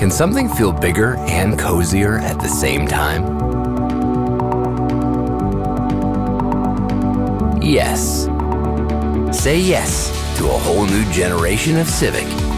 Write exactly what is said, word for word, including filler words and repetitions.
Can something feel bigger and cozier at the same time? Yes. Say yes to a whole new generation of Civic.